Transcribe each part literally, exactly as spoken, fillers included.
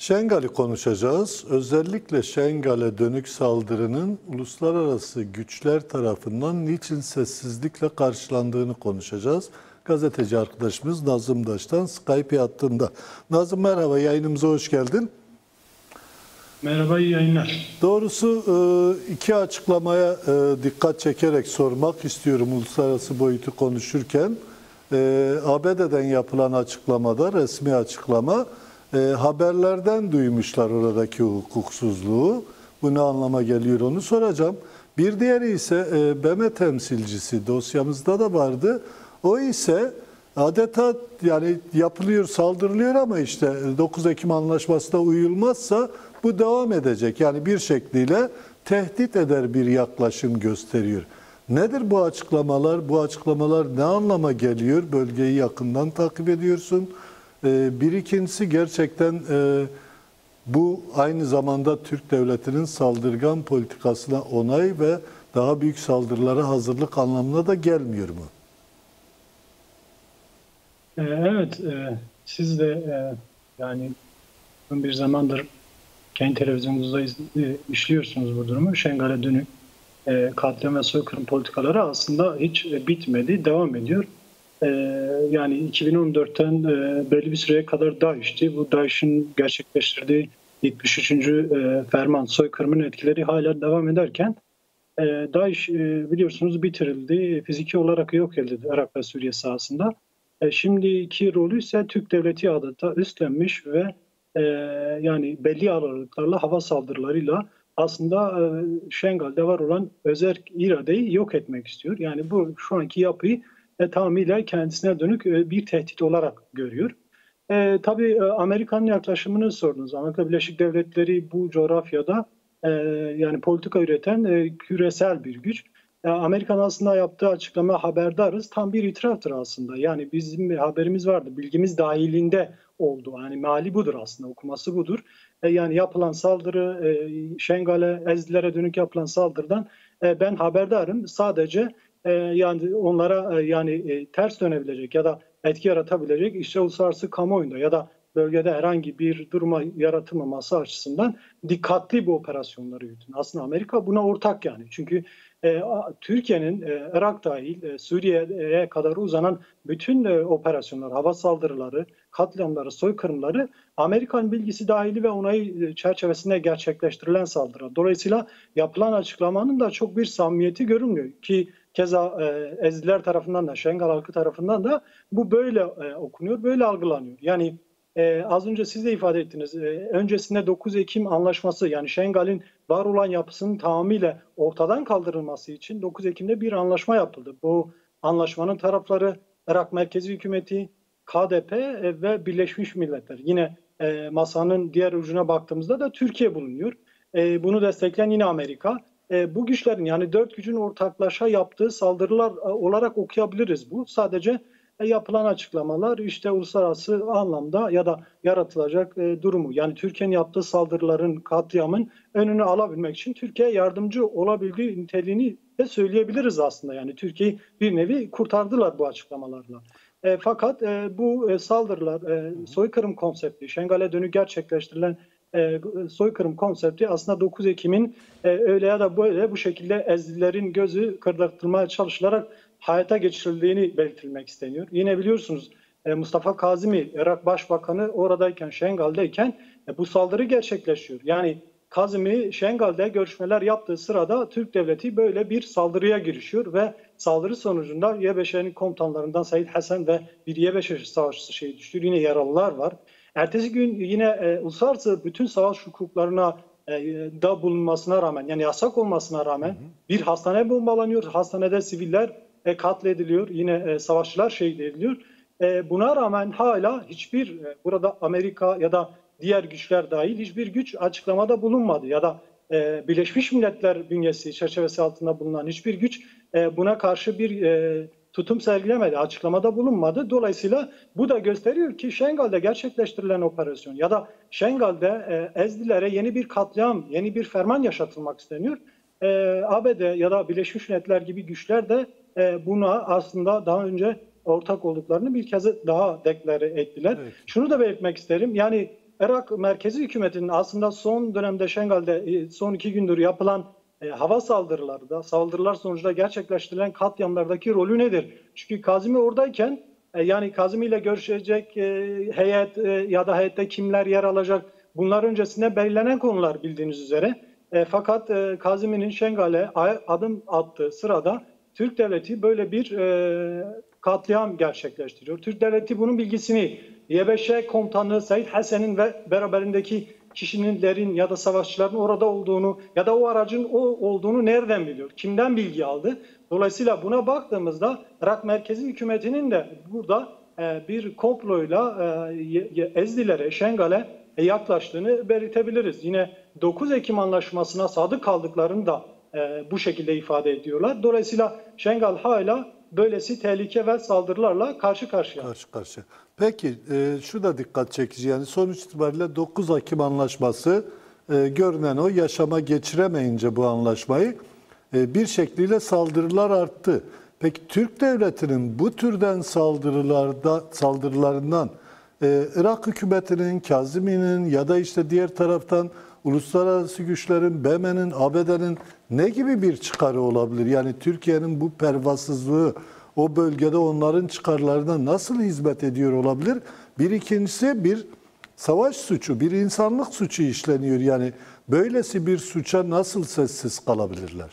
Şengal'i konuşacağız. Özellikle Şengal'e dönük saldırının uluslararası güçler tarafından niçin sessizlikle karşılandığını konuşacağız. Gazeteci arkadaşımız Nazım Daş'tan Skype hattında. Nazım merhaba, yayınımıza hoş geldin. Merhaba, iyi yayınlar. Doğrusu iki açıklamaya dikkat çekerek sormak istiyorum uluslararası boyutu konuşurken. A B D'den yapılan açıklamada, resmi açıklama, E, haberlerden duymuşlar oradaki hukuksuzluğu. Bu ne anlama geliyor onu soracağım. Bir diğeri ise e, B M temsilcisi, dosyamızda da vardı. O ise adeta yani yapılıyor, saldırılıyor ama işte dokuz Ekim anlaşmasına uyulmazsa bu devam edecek. Yani bir şekliyle tehdit eder bir yaklaşım gösteriyor. Nedir bu açıklamalar? Bu açıklamalar ne anlama geliyor? Bölgeyi yakından takip ediyorsun. Bir ikincisi gerçekten bu aynı zamanda Türk devletinin saldırgan politikasına onay ve daha büyük saldırılara hazırlık anlamına da gelmiyor mu? Evet, siz de yani bir zamandır kendi televizyonunuzda işliyorsunuz bu durumu. Şengal'e dönük katliam ve soykırım politikaları aslında hiç bitmedi, devam ediyor. Yani iki bin on dörtten belli bir süreye kadar DAEŞ'ti. Bu DAEŞ'in gerçekleştirdiği yetmiş üçüncü ferman soykırımın etkileri hala devam ederken DAEŞ biliyorsunuz bitirildi. Fiziki olarak yok edildi Irak ve Suriye sahasında. Şimdiki rolü ise Türk Devleti adeta üstlenmiş ve yani belli aralıklarla hava saldırılarıyla aslında Şengal'de var olan özerk iradeyi yok etmek istiyor. Yani bu şu anki yapıyı E, tamamıyla kendisine dönük e, bir tehdit olarak görüyor. E, tabii e, Amerika'nın yaklaşımını sordunuz. Amerika Birleşik Devletleri bu coğrafyada e, yani politika üreten e, küresel bir güç. E, Amerika'nın aslında yaptığı açıklama haberdarız. Tam bir itiraftır aslında. Yani bizim haberimiz vardı. Bilgimiz dahilinde oldu. Yani mali budur aslında. Okuması budur. E, yani yapılan saldırı, e, Şengal'e, Ezilere dönük yapılan saldırıdan e, ben haberdarım. Sadece yani onlara yani ters dönebilecek ya da etki yaratabilecek işte uluslararası kamuoyunda ya da bölgede herhangi bir duruma yaratılmaması açısından dikkatli bu operasyonları yürütün. Aslında Amerika buna ortak yani. Çünkü e, Türkiye'nin e, Irak dahil e, Suriye'ye kadar uzanan bütün e, operasyonlar, hava saldırıları, katliamları, soykırımları Amerikan bilgisi dahili ve onayı çerçevesinde gerçekleştirilen saldırı. Dolayısıyla yapılan açıklamanın da çok bir samimiyeti görünmüyor ki keza e, Ezidiler tarafından da, Şengal halkı tarafından da bu böyle e, okunuyor, böyle algılanıyor. Yani e, az önce siz de ifade ettiniz. E, öncesinde dokuz Ekim anlaşması yani Şengal'in var olan yapısının tamamıyla ortadan kaldırılması için dokuz Ekim'de bir anlaşma yapıldı. Bu anlaşmanın tarafları Irak Merkezi Hükümeti, K D P e, ve Birleşmiş Milletler. Yine e, masanın diğer ucuna baktığımızda da Türkiye bulunuyor. E, bunu destekleyen yine Amerika. E, bu güçlerin yani dört gücün ortaklaşa yaptığı saldırılar e, olarak okuyabiliriz bu. Sadece e, yapılan açıklamalar işte uluslararası anlamda ya da yaratılacak e, durumu yani Türkiye'nin yaptığı saldırıların, katliamın önünü alabilmek için Türkiye yardımcı olabildiği niteliğini de söyleyebiliriz aslında. Yani Türkiye'yi bir nevi kurtardılar bu açıklamalarla. E, fakat e, bu e, saldırılar, e, soykırım konsepti, Şengal'e dönük gerçekleştirilen E, soykırım konsepti aslında dokuz Ekim'in e, öyle ya da böyle bu şekilde Ezidilerin gözü kırdırtılmaya çalışılarak hayata geçirildiğini belirtilmek isteniyor. Yine biliyorsunuz e, Mustafa Kazimi, Irak Başbakanı oradayken, Şengal'deyken e, bu saldırı gerçekleşiyor. Yani Kazimi Şengal'de görüşmeler yaptığı sırada Türk Devleti böyle bir saldırıya girişiyor ve saldırı sonucunda Y B Ş'nin komutanlarından Said Hasan ve bir Y B Ş savaşçısı şehit düştü. Yine yaralılar var. Ertesi gün yine e, uluslararası bütün savaş hukuklarına e, da bulunmasına rağmen yani yasak olmasına rağmen hı hı. bir hastane bombalanıyor. Hastanede siviller e, katlediliyor. Yine e, savaşçılar şehit ediliyor. E, buna rağmen hala hiçbir e, burada Amerika ya da diğer güçler dahil hiçbir güç açıklamada bulunmadı. Ya da e, Birleşmiş Milletler bünyesi çerçevesi altında bulunan hiçbir güç e, buna karşı bir e, tutum sergilemedi, açıklamada bulunmadı. Dolayısıyla bu da gösteriyor ki Şengal'de gerçekleştirilen operasyon ya da Şengal'de e, Ezdilere yeni bir katliam, yeni bir ferman yaşatılmak isteniyor. E, A B D ya da Birleşmiş Milletler gibi güçler de e, buna aslında daha önce ortak olduklarını bir kez daha deklare ettiler. Evet. Şunu da belirtmek isterim. Yani Irak merkezi hükümetinin aslında son dönemde Şengal'de son iki gündür yapılan e, hava saldırılarda, saldırılar sonucunda gerçekleştirilen katliamlardaki rolü nedir? Çünkü Kazimi oradayken e, yani Kazimi ile görüşecek e, heyet e, ya da heyette kimler yer alacak, bunlar öncesinde belirlenen konular bildiğiniz üzere. E, fakat e, Kazimi'nin Şengal'e adım attığı sırada Türk devleti böyle bir e, katliam gerçekleştiriyor. Türk devleti bunun bilgisini Y B Ş komutanı Said Hasen'in ve beraberindeki kişilerin ya da savaşçıların orada olduğunu ya da o aracın o olduğunu nereden biliyor? Kimden bilgi aldı? Dolayısıyla buna baktığımızda Irak merkezi hükümetinin de burada e, bir komployla e, Ezdilere, Şengal'e yaklaştığını belirtebiliriz. Yine dokuz Ekim anlaşmasına sadık kaldıklarını da e, bu şekilde ifade ediyorlar. Dolayısıyla Şengal hala böylesi tehlike ve saldırılarla karşı karşıya. Karşı karşıya. Peki e, şu da dikkat çekici, yani sonuç itibariyle dokuz Ekim anlaşması e, görünen o yaşama geçiremeyince bu anlaşmayı e, bir şekliyle saldırılar arttı. Peki Türk devletinin bu türden saldırılarda saldırılarından e, Irak hükümetinin, Kazimi'nin ya da işte diğer taraftan uluslararası güçlerin, B M N'in, A B D'nin ne gibi bir çıkarı olabilir? Yani Türkiye'nin bu pervasızlığı o bölgede onların çıkarlarına nasıl hizmet ediyor olabilir? Bir ikincisi bir savaş suçu, bir insanlık suçu işleniyor. Yani böylesi bir suça nasıl sessiz kalabilirler?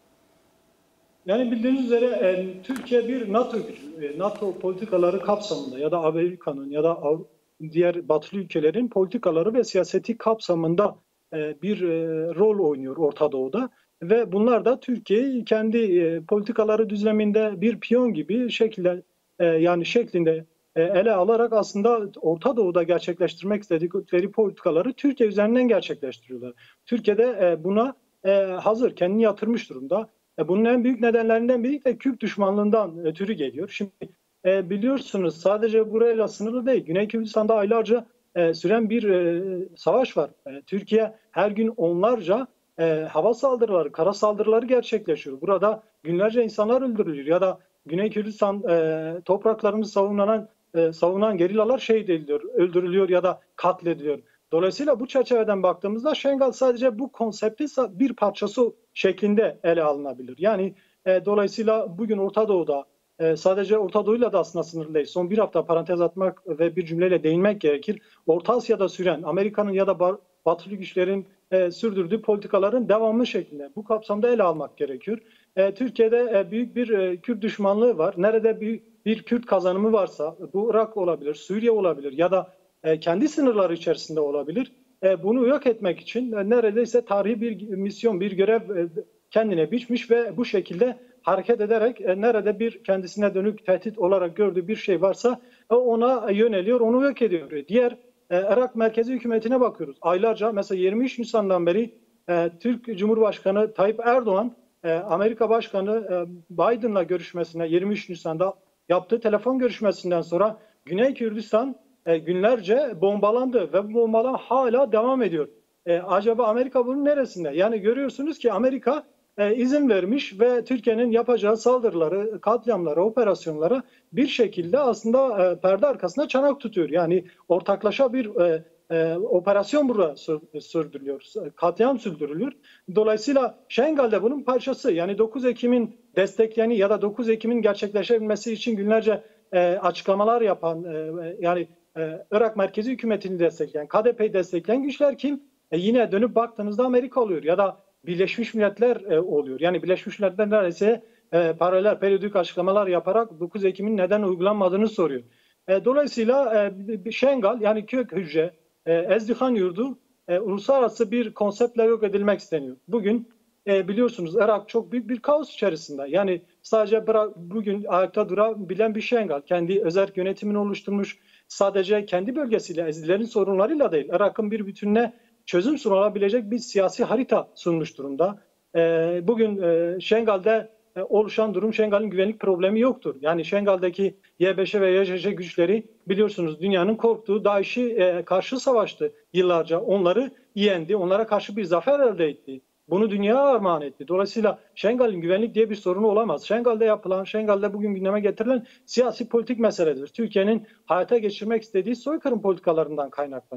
Yani bildiğiniz üzere e, Türkiye bir NATO gücü. E, NATO politikaları kapsamında ya da Amerika'nın ya da diğer batılı ülkelerin politikaları ve siyaseti kapsamında e, bir e, rol oynuyor Orta Doğu'da. Ve bunlar da Türkiye'yi kendi e, politikaları düzleminde bir piyon gibi şekilde e, yani şeklinde e, ele alarak aslında Orta Doğu'da gerçekleştirmek istedikleri politikaları Türkiye üzerinden gerçekleştiriyorlar. Türkiye'de e, buna e, hazır, kendini yatırmış durumda. E, bunun en büyük nedenlerinden biri de Kürt düşmanlığından ötürü geliyor. Şimdi e, biliyorsunuz sadece burayla sınırlı değil. Güney Kürdistan'da aylarca e, süren bir e, savaş var. E, Türkiye her gün onlarca E, hava saldırıları, kara saldırıları gerçekleşiyor. Burada günlerce insanlar öldürülüyor ya da Güney Kürdistan e, topraklarını savunan e, savunan gerillalar şehit ediliyor, öldürülüyor ya da katlediliyor. Dolayısıyla bu çerçeveden baktığımızda Şengal sadece bu konseptin bir parçası şeklinde ele alınabilir. Yani e, dolayısıyla bugün Orta Doğu'da e, sadece Orta Doğu'yla da aslında sınırlı değil. Son bir hafta parantez atmak ve bir cümleyle değinmek gerekir. Orta Asya'da süren Amerika'nın ya da batılı güçlerin e, sürdürdüğü politikaların devamlı şeklinde bu kapsamda ele almak gerekiyor. E, Türkiye'de e, büyük bir e, Kürt düşmanlığı var. Nerede bir, bir Kürt kazanımı varsa bu Irak olabilir, Suriye olabilir ya da e, kendi sınırları içerisinde olabilir. E, bunu yok etmek için e, neredeyse tarihi bir misyon, bir görev e, kendine biçmiş ve bu şekilde hareket ederek e, nerede bir kendisine dönük tehdit olarak gördüğü bir şey varsa e, ona yöneliyor, onu yok ediyor. Diğer e, Irak merkezi hükümetine bakıyoruz. Aylarca mesela yirmi üç Nisan'dan beri e, Türk Cumhurbaşkanı Tayyip Erdoğan e, Amerika Başkanı e, Biden'la görüşmesine yirmi üç Nisan'da yaptığı telefon görüşmesinden sonra Güney Kürdistan e, günlerce bombalandı ve bu bombalama hala devam ediyor. E, acaba Amerika bunun neresinde? Yani görüyorsunuz ki Amerika e, izin vermiş ve Türkiye'nin yapacağı saldırıları, katliamlara, operasyonlara bir şekilde aslında e, perde arkasında çanak tutuyor. Yani ortaklaşa bir e, e, operasyon burada sürdürülüyor, katliam sürdürülüyor. Dolayısıyla Şengal de bunun parçası. Yani dokuz Ekim'in destekleyeni ya da dokuz Ekim'in gerçekleşebilmesi için günlerce e, açıklamalar yapan e, yani e, Irak merkezi hükümetini destekleyen, K D P'yi destekleyen güçler kim? E, yine dönüp baktığınızda Amerika oluyor ya da Birleşmiş Milletler e, oluyor. Yani Birleşmiş Milletler neredeyse e, paralel periyodik açıklamalar yaparak dokuz Ekim'in neden uygulanmadığını soruyor. E, dolayısıyla e, Şengal yani kök hücre, e, Ezdihan yurdu e, uluslararası bir konseptle yok edilmek isteniyor. Bugün e, biliyorsunuz Irak çok büyük bir kaos içerisinde. Yani sadece bugün ayakta durabilen bir Şengal. Kendi özerk yönetimini oluşturmuş. Sadece kendi bölgesiyle, Ezilerin sorunlarıyla değil, Irak'ın bir bütününe çözüm sunulabilecek bir siyasi harita sunmuş durumda. E, bugün e, Şengal'de e, oluşan durum, Şengal'in güvenlik problemi yoktur. Yani Şengal'deki Y B Ş ve Y Ş Ş güçleri biliyorsunuz dünyanın korktuğu DAEŞ'i e, karşı savaştı yıllarca. Onları yendi, onlara karşı bir zafer elde etti. Bunu dünyaya armağan etti. Dolayısıyla Şengal'in güvenlik diye bir sorunu olamaz. Şengal'de yapılan, Şengal'de bugün gündeme getirilen siyasi politik meseledir. Türkiye'nin hayata geçirmek istediği soykırım politikalarından kaynaklanıyor.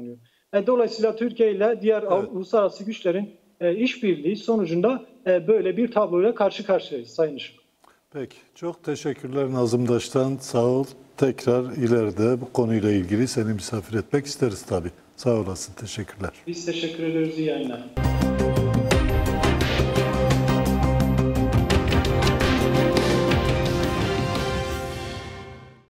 E, dolayısıyla Türkiye ile diğer Evet. uluslararası güçlerin e, işbirliği sonucunda e, böyle bir tabloyla karşı karşıyayız Sayın Işık. Peki. Çok teşekkürler Nazımdaş'tan. Sağ ol. Tekrar ileride bu konuyla ilgili seni misafir etmek isteriz tabii. Sağ olasın. Teşekkürler. Biz teşekkür ederiz. İyi yayınlar.